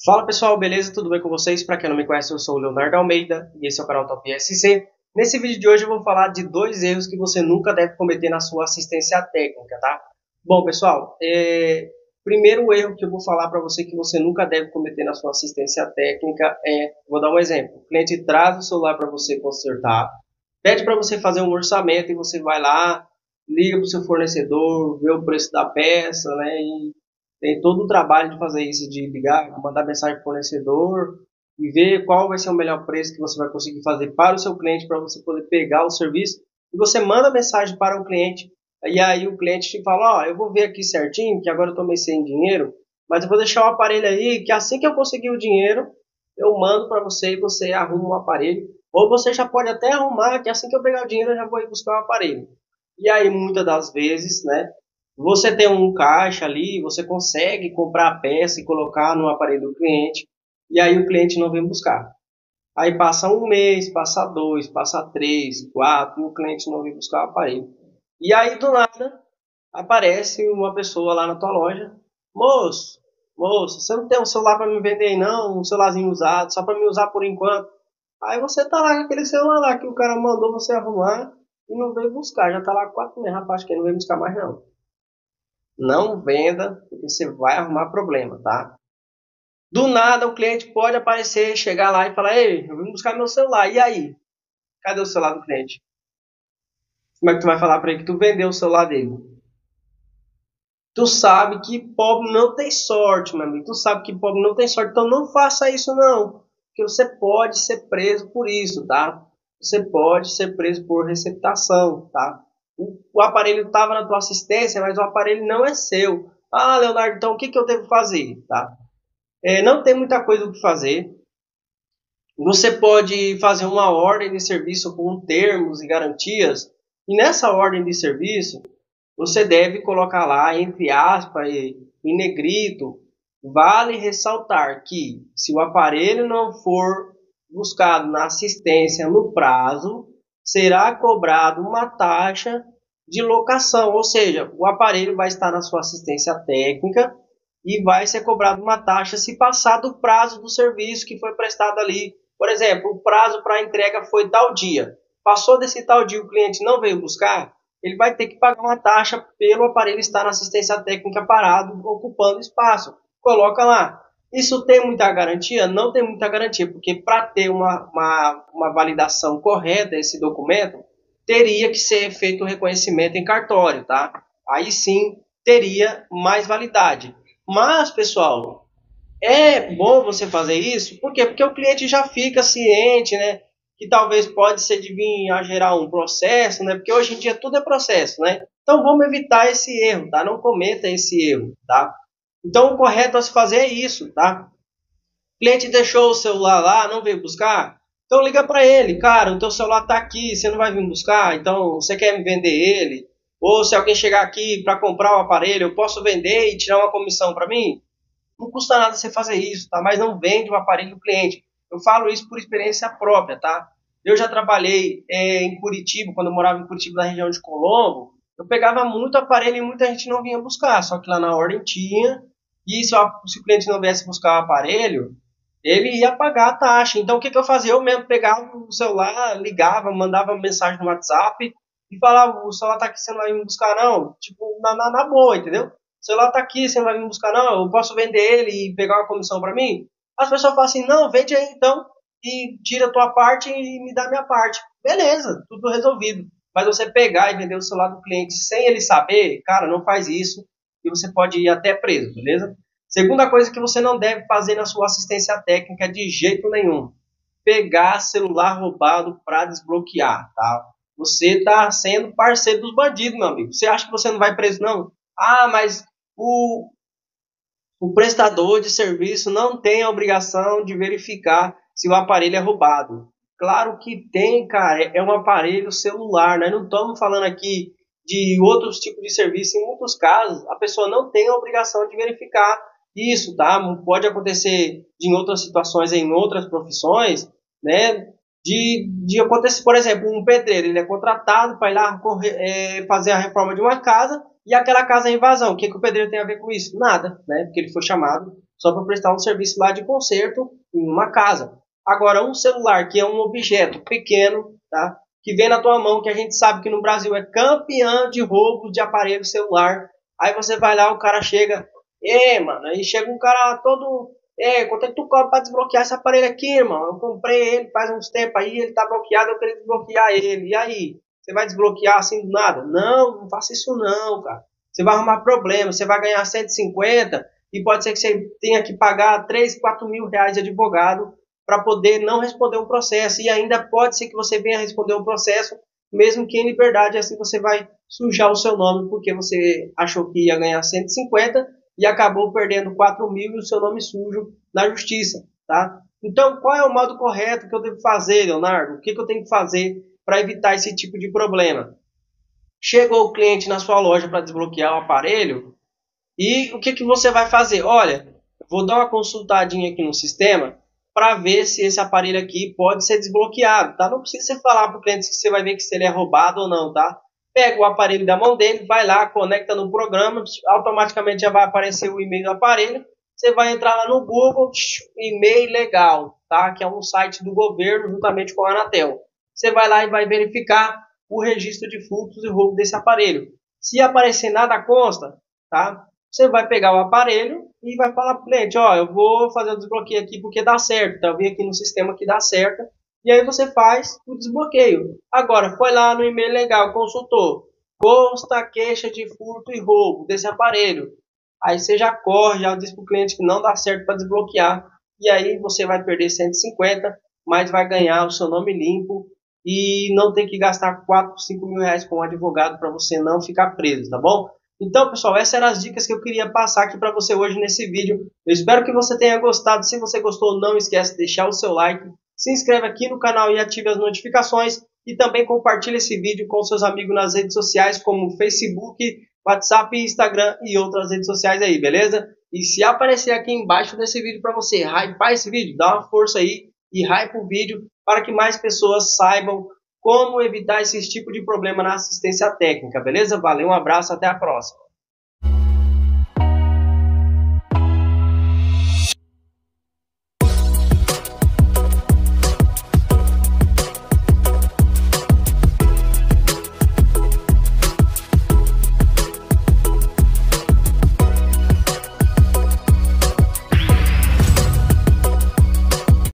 Fala pessoal, beleza? Tudo bem com vocês? Para quem não me conhece, eu sou o Leonardo Almeida e esse é o canal Top SC. Nesse vídeo de hoje eu vou falar de dois erros que você nunca deve cometer na sua assistência técnica, tá? Bom pessoal, primeiro erro que eu vou falar para você que você nunca deve cometer na sua assistência técnica vou dar um exemplo, o cliente traz o celular para você consertar, pede para você fazer um orçamento e você vai lá, liga para o seu fornecedor, vê o preço da peça, né? E tem todo o trabalho de fazer isso, de ligar, mandar mensagem para o fornecedor e ver qual vai ser o melhor preço que você vai conseguir fazer para o seu cliente, para você poder pegar o serviço. E você manda mensagem para o cliente, e aí o cliente te fala, ó, eu vou ver aqui certinho, que agora eu estou meio sem dinheiro, mas eu vou deixar o aparelho aí, que assim que eu conseguir o dinheiro, eu mando para você e você arruma o aparelho. Ou você já pode até arrumar, que assim que eu pegar o dinheiro, eu já vou ir buscar o aparelho. E aí, muitas das vezes, né, você tem um caixa ali, você consegue comprar a peça e colocar no aparelho do cliente, e aí o cliente não vem buscar. Aí passa um mês, passa dois, passa três, quatro, e o cliente não vem buscar o aparelho. E aí do nada aparece uma pessoa lá na tua loja, moço, moço, você não tem um celular para me vender aí não, um celularzinho usado, só para me usar por enquanto. Aí você tá lá com aquele celular lá que o cara mandou você arrumar e não veio buscar, já tá lá 4 meses, rapaz, que ele não veio buscar mais não. Não venda, porque você vai arrumar problema, tá? Do nada o cliente pode aparecer, chegar lá e falar, ei, eu vim buscar meu celular, e aí? Cadê o celular do cliente? Como é que tu vai falar para ele que tu vendeu o celular dele? Tu sabe que pobre não tem sorte, meu amigo. Tu sabe que pobre não tem sorte, então não faça isso não. Porque você pode ser preso por isso, tá? Você pode ser preso por receptação, tá? O aparelho estava na tua assistência, mas o aparelho não é seu. Ah, Leonardo, então o que eu devo fazer, tá? Não tem muita coisa o que fazer. Você pode fazer uma ordem de serviço com termos e garantias, e nessa ordem de serviço você deve colocar lá, entre aspas, em negrito, vale ressaltar que se o aparelho não for buscado na assistência no prazo, será cobrado uma taxa de locação, ou seja, o aparelho vai estar na sua assistência técnica e vai ser cobrado uma taxa se passar do prazo do serviço que foi prestado ali. Por exemplo, o prazo para a entrega foi tal dia. Passou desse tal dia, o cliente não veio buscar, ele vai ter que pagar uma taxa pelo aparelho estar na assistência técnica parado, ocupando espaço. Coloca lá. Isso tem muita garantia? Não tem muita garantia, porque para ter uma validação correta desse documento, teria que ser feito o reconhecimento em cartório, tá? Aí sim teria mais validade. Mas, pessoal, é bom você fazer isso, por quê? Porque o cliente já fica ciente, né? Que talvez pode ser de vir a gerar um processo, né? Porque hoje em dia tudo é processo, né? Então vamos evitar esse erro, tá? Não cometa esse erro, tá? Então o correto a se fazer é isso, tá? O cliente deixou o celular lá, não veio buscar, então liga para ele, cara, o teu celular tá aqui, você não vai vir buscar, então você quer me vender ele? Ou se alguém chegar aqui para comprar o aparelho, eu posso vender e tirar uma comissão para mim? Não custa nada você fazer isso, tá? Mas não vende o aparelho do cliente. Eu falo isso por experiência própria, tá? Eu já trabalhei em Curitiba, quando eu morava em Curitiba, na região de Colombo. Eu pegava muito aparelho e muita gente não vinha buscar, só que lá na ordem tinha. E se o cliente não viesse buscar o aparelho, ele ia pagar a taxa. Então o que eu fazia? Eu mesmo pegava o celular, ligava, mandava mensagem no WhatsApp e falava, o celular tá aqui, você não vai me buscar não? Tipo, na boa, entendeu? O celular tá aqui, você não vai me buscar não? Eu posso vender ele e pegar uma comissão para mim? As pessoas falam assim, não, vende aí então e tira a tua parte e me dá a minha parte. Beleza, tudo resolvido. Mas você pegar e vender o celular do cliente sem ele saber, cara, não faz isso e você pode ir até preso, beleza? Segunda coisa que você não deve fazer na sua assistência técnica de jeito nenhum: pegar celular roubado para desbloquear, tá? Você está sendo parceiro dos bandidos, meu amigo. Você acha que você não vai preso, não? Ah, mas o prestador de serviço não tem a obrigação de verificar se o aparelho é roubado. Claro que tem, cara. É um aparelho celular. Nós não estamos falando aqui de outros tipos de serviço. Em muitos casos, a pessoa não tem a obrigação de verificar isso, tá? Pode acontecer em outras situações, em outras profissões, né? De acontecer, por exemplo, um pedreiro, ele é contratado para ir lá fazer a reforma de uma casa e aquela casa é invasão. O que o pedreiro tem a ver com isso? Nada, né? Porque ele foi chamado só para prestar um serviço lá de conserto em uma casa. Agora, um celular que é um objeto pequeno, tá? Que vem na tua mão, que a gente sabe que no Brasil é campeão de roubo de aparelho celular. Aí você vai lá, o cara chega, mano, aí chega um cara todo, quanto é que tu cobra pra desbloquear esse aparelho aqui, irmão? Eu comprei ele faz uns tempos aí, ele tá bloqueado, eu queria desbloquear ele. E aí? Você vai desbloquear assim do nada? Não, não faça isso não, cara. Você vai arrumar problema, você vai ganhar 150 e pode ser que você tenha que pagar 3, 4 mil reais de advogado para poder não responder um processo. E ainda pode ser que você venha responder um processo, mesmo que em liberdade, assim você vai sujar o seu nome, porque você achou que ia ganhar 150 e acabou perdendo 4 mil e o seu nome sujo na justiça, tá? Então, qual é o modo correto que eu devo fazer, Leonardo? O que eu tenho que fazer para evitar esse tipo de problema? Chegou o cliente na sua loja para desbloquear o aparelho e o que você vai fazer? Olha, vou dar uma consultadinha aqui no sistema para ver se esse aparelho aqui pode ser desbloqueado, tá? Não precisa você falar para o cliente que você vai ver que se ele é roubado ou não, tá? Pega o aparelho da mão dele, vai lá, conecta no programa, automaticamente já vai aparecer o e-mail do aparelho. Você vai entrar lá no Google, e-mail legal, tá? Que é um site do governo juntamente com a Anatel. Você vai lá e vai verificar o registro de furtos e roubo desse aparelho. Se aparecer nada consta, tá? Você vai pegar o aparelho e vai falar para o cliente, ó, eu vou fazer o desbloqueio aqui porque dá certo, tá? Eu vi aqui no sistema que dá certo. E aí você faz o desbloqueio. Agora, foi lá no e-mail legal, consultou. Consta queixa de furto e roubo desse aparelho. Aí você já corre, já diz para o cliente que não dá certo para desbloquear. E aí você vai perder 150, mas vai ganhar o seu nome limpo e não tem que gastar 4, 5 mil reais com um advogado para você não ficar preso, tá bom? Então, pessoal, essas eram as dicas que eu queria passar aqui para você hoje nesse vídeo. Eu espero que você tenha gostado. Se você gostou, não esquece de deixar o seu like, se inscreve aqui no canal e ative as notificações e também compartilhe esse vídeo com seus amigos nas redes sociais como Facebook, WhatsApp, Instagram e outras redes sociais aí, beleza? E se aparecer aqui embaixo desse vídeo para você hypar esse vídeo, dá uma força aí e hype o vídeo para que mais pessoas saibam como evitar esse tipo de problema na assistência técnica, beleza? Valeu, um abraço, até a próxima.